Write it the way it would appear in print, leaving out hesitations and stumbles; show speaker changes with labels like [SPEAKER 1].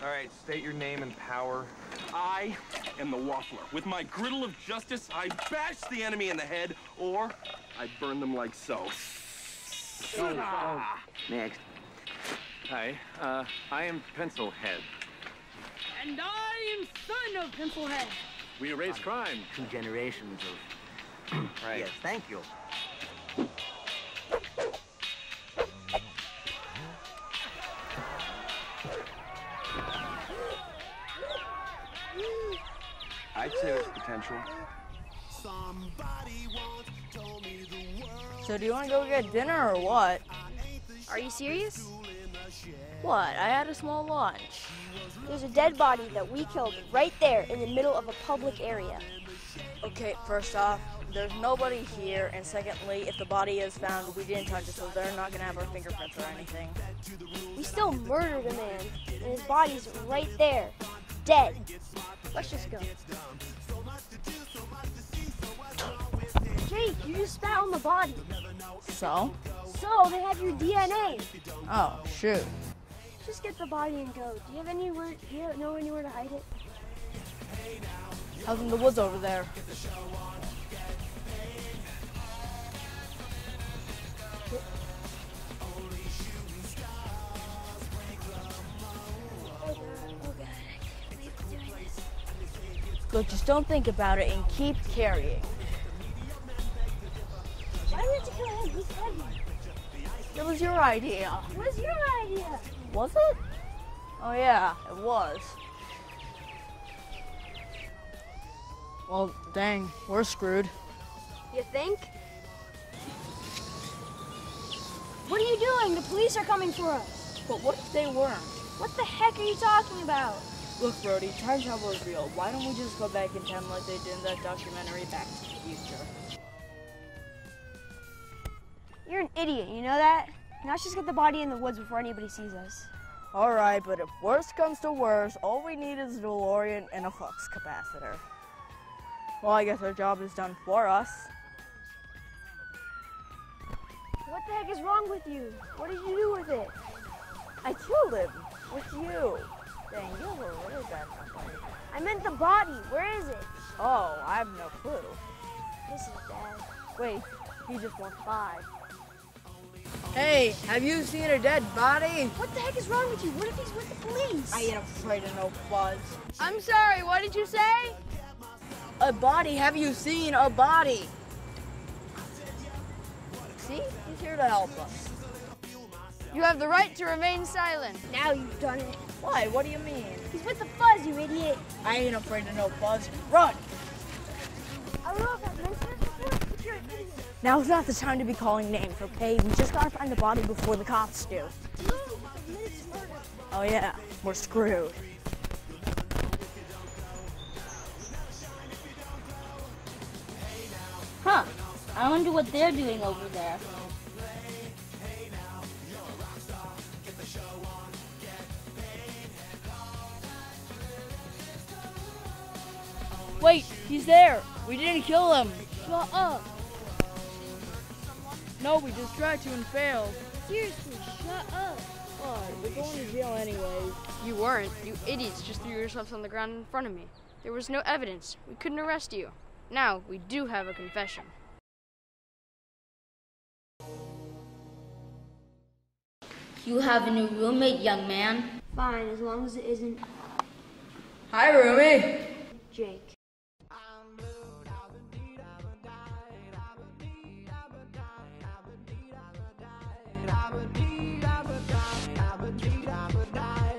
[SPEAKER 1] All right, state your name and power.
[SPEAKER 2] I am the Waffler. With my griddle of justice, I bash the enemy in the head, or I burn them like so.
[SPEAKER 3] Next.
[SPEAKER 4] Hi, I am Pencilhead.
[SPEAKER 5] And I am son of Pencilhead.
[SPEAKER 4] We erase crime.
[SPEAKER 3] 2 generations of...
[SPEAKER 1] Right.
[SPEAKER 3] Yes, thank you.
[SPEAKER 1] I'd say there's potential.
[SPEAKER 6] So do you want to go get dinner or what?
[SPEAKER 5] Are you serious?
[SPEAKER 6] What? I had a small lunch.
[SPEAKER 7] There's a dead body that we killed right there in the middle of a public area.
[SPEAKER 6] Okay, first off, there's nobody here, and secondly, if the body is found, we didn't touch it, so they're not gonna have our fingerprints or anything.
[SPEAKER 7] We still murdered a man, and his body's right there, dead. Let's just go. Jake, you just spat on the body.
[SPEAKER 6] So?
[SPEAKER 7] So, they have your DNA.
[SPEAKER 6] Oh, shoot.
[SPEAKER 7] Just get the body and go. Do you know anywhere to hide it?
[SPEAKER 6] Out in the woods over there. Look, just don't think about it and keep carrying.
[SPEAKER 7] Why do we have to kill him? He's heavy.
[SPEAKER 6] It was your idea.
[SPEAKER 7] What is your idea?
[SPEAKER 6] Was it? Oh yeah, it was. Well, dang, we're screwed.
[SPEAKER 7] You think? What are you doing? The police are coming for us.
[SPEAKER 6] But what if they weren't?
[SPEAKER 7] What the heck are you talking about?
[SPEAKER 6] Look, Brody, time travel is real. Why don't we just go back in time like they did in that documentary Back to the Future?
[SPEAKER 7] You're an idiot, you know that? Now let's just get the body in the woods before anybody sees us.
[SPEAKER 6] Alright, but if worst comes to worst, all we need is a DeLorean and a flux capacitor. Well, I guess our job is done for us.
[SPEAKER 7] What the heck is wrong with you? What did you do with it?
[SPEAKER 6] I killed him. With you. Dang, you have a really bad company.
[SPEAKER 7] I meant the body. Where is it?
[SPEAKER 6] Oh, I have no clue.
[SPEAKER 7] This is bad.
[SPEAKER 6] Wait, he just walked by. Hey, have you seen a dead body?
[SPEAKER 7] What the heck is wrong with you? What if he's with the police?
[SPEAKER 6] I ain't afraid of no fuzz.
[SPEAKER 5] I'm sorry, what did you say?
[SPEAKER 6] A body? Have you seen a body? See? He's here to help us.
[SPEAKER 5] You have the right to remain silent.
[SPEAKER 7] Now you've done it.
[SPEAKER 6] Why? What do you mean?
[SPEAKER 7] He's with the fuzz, you idiot.
[SPEAKER 6] I ain't afraid of no fuzz. Run!
[SPEAKER 7] I don't know if I've mentioned this before, but you're an idiot.
[SPEAKER 6] Now's not the time to be calling names, okay? We just gotta find the body before the cops do.
[SPEAKER 7] No, I've admitted to murder.
[SPEAKER 6] Oh yeah, we're screwed.
[SPEAKER 8] Huh. I wonder what they're doing over there.
[SPEAKER 6] Wait, he's there. We didn't kill him.
[SPEAKER 7] Shut up.
[SPEAKER 6] No, we just tried to and failed.
[SPEAKER 7] Seriously, shut up.
[SPEAKER 6] We're going to jail anyways.
[SPEAKER 5] You weren't. You idiots just threw yourselves on the ground in front of me. There was no evidence. We couldn't arrest you. Now, we do have a confession.
[SPEAKER 8] You have a new roommate, young man.
[SPEAKER 7] Fine, as long as it isn't
[SPEAKER 6] Hi, roomie.
[SPEAKER 7] Jake.
[SPEAKER 9] I would die.